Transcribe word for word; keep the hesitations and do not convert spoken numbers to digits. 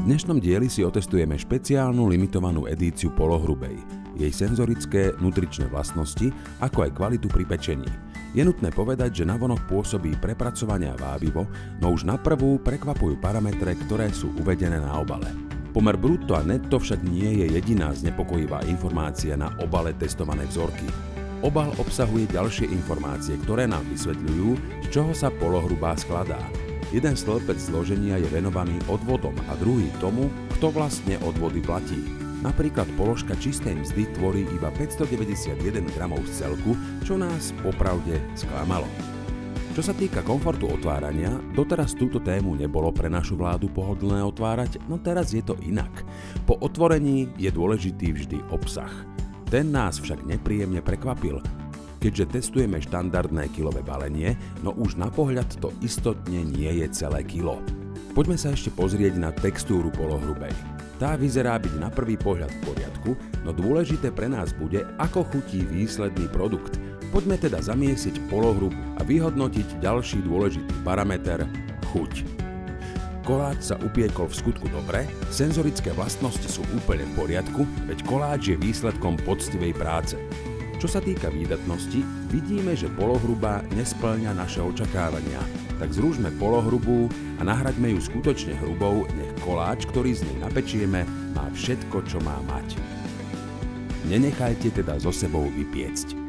dnešnom dieli si otestujeme špeciálnu limitovanú edíciu polohrubej, jej senzorické, nutričné vlastnosti, ako aj kvalitu pri pečení. Je nutné povedať, že navonok pôsobí prepracovane a vábivo, no už na prvú prekvapujú parametre, ktoré sú uvedené na obale. Pomer brutto a netto však nie je jediná znepokojivá informácia na obale testovanej vzorky. Obal obsahuje ďalšie informácie, ktoré nám vysvetľujú, z čoho sa polohrubá skladá. Jeden stĺpec zloženia je venovaný odvodom a druhý tomu, kto vlastne odvody platí. Napríklad položka čistej mzdy tvorí iba päťstodeväťdesiatjeden gramov z celku, čo nás popravde sklamalo. Čo sa týka komfortu otvárania, doteraz túto tému nebolo pre našu vládu pohodlné otvárať, no teraz je to inak. Po otvorení je dôležitý vždy obsah. Ten nás však nepríjemne prekvapil, keďže testujeme štandardné kilové balenie, no už na pohľad to istotne nie je celé kilo. Poďme sa ešte pozrieť na textúru polohrubej. Tá vyzerá byť na prvý pohľad v poriadku, no dôležité pre nás bude, ako chutí výsledný produkt. Poďme teda zamiesiť polohrubu a vyhodnotiť ďalší dôležitý parameter – chuť. Koláč sa upiekol v skutku dobre, senzorické vlastnosti sú úplne v poriadku, veď koláč je výsledkom poctivej práce. Čo sa týka výdatnosti, vidíme, že polohrubá nespĺňa naše očakávania. Tak zružme polohrubú a nahraďme ju skutočne hrubou, nech koláč, ktorý z nej napečieme, má všetko, čo má mať. Nenechajte teda so sebou vypiecť.